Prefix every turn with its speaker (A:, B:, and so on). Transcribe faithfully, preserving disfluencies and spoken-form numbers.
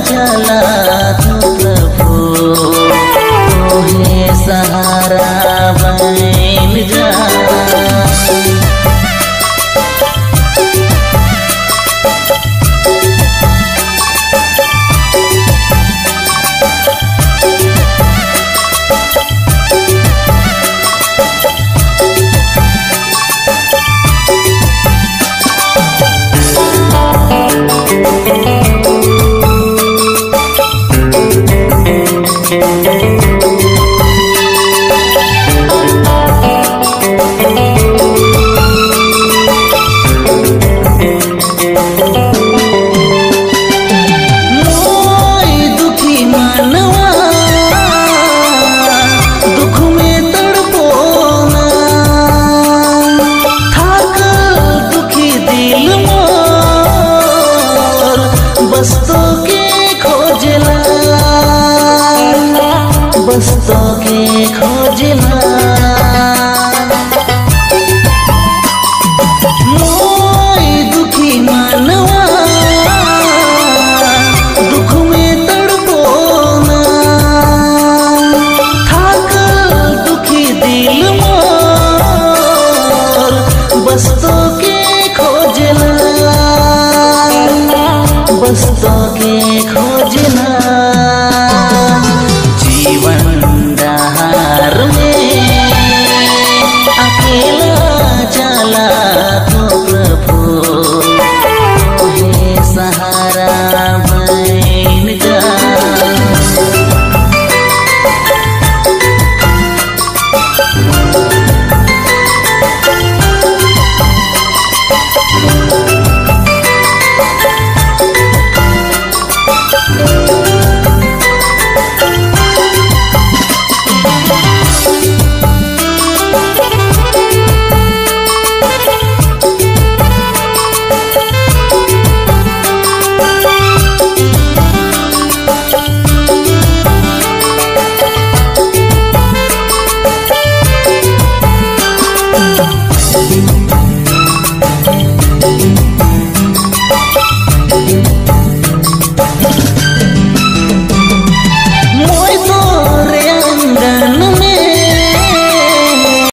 A: चला तू प्रभु तोहे सहारा बन जा। बस तो के खोजला मोई दुखी मानवा दुख में तड़पो ना थाकल दुखी दिल मोर बस तो के खोजला बस तो के खोजला।